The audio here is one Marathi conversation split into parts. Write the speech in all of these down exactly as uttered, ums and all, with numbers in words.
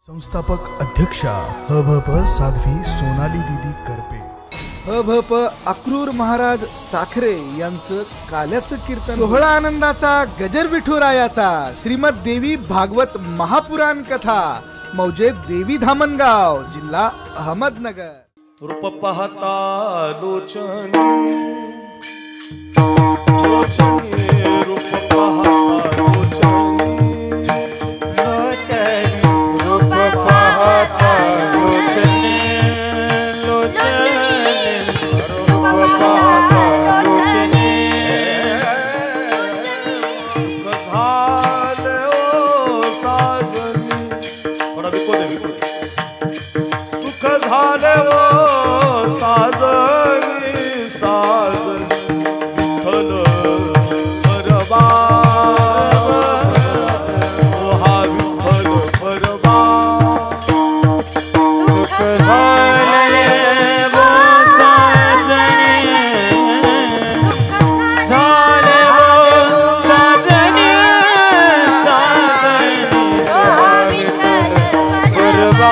संस्थापक अध्यक्षा ह भ प साध्वी सोनाली दीदी करपे, ह भ प अक्रूर महाराज साखरे यांचं काल्याचं कीर्तन, सोहळा आनंदाचा गजर विठुरायाचा, श्रीमद देवी भागवत महापुराण कथा, मौजे देवी धामणगाव, जिल्हा अहमदनगर. रूप पाहता लोचनी लोचनी रूप पाहता लोचनी लोचनी रूप पाहता लोचनी लोचनी रूप पाहता लोचनी कथाले ओ साजनी थोडा विको दे विको सुख झाले ओ साजनी साजनी विठ्ठल परबा ओ हा विठ्ठल परबा सुख झाले ओ साजनी झाले ओ साजनी साजनी ओ हा विठ्ठल परबा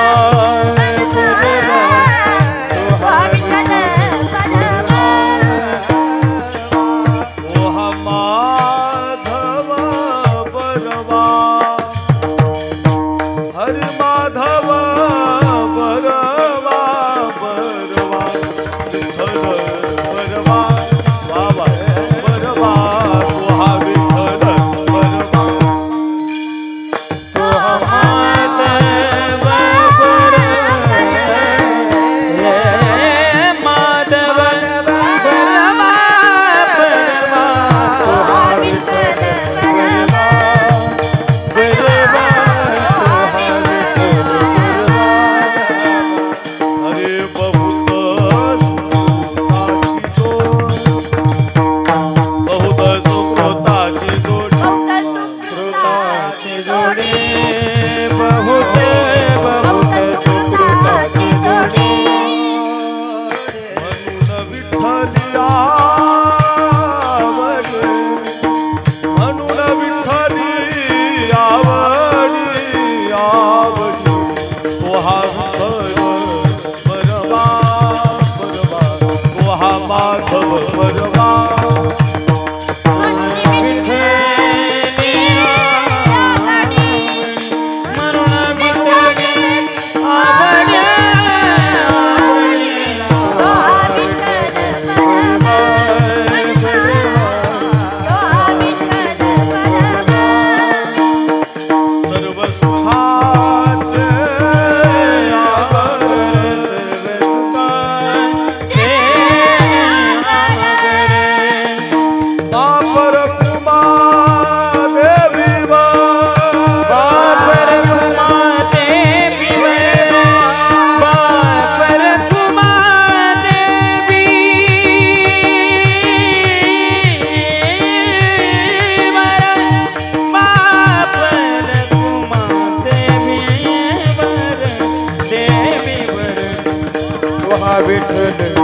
विठ्ठल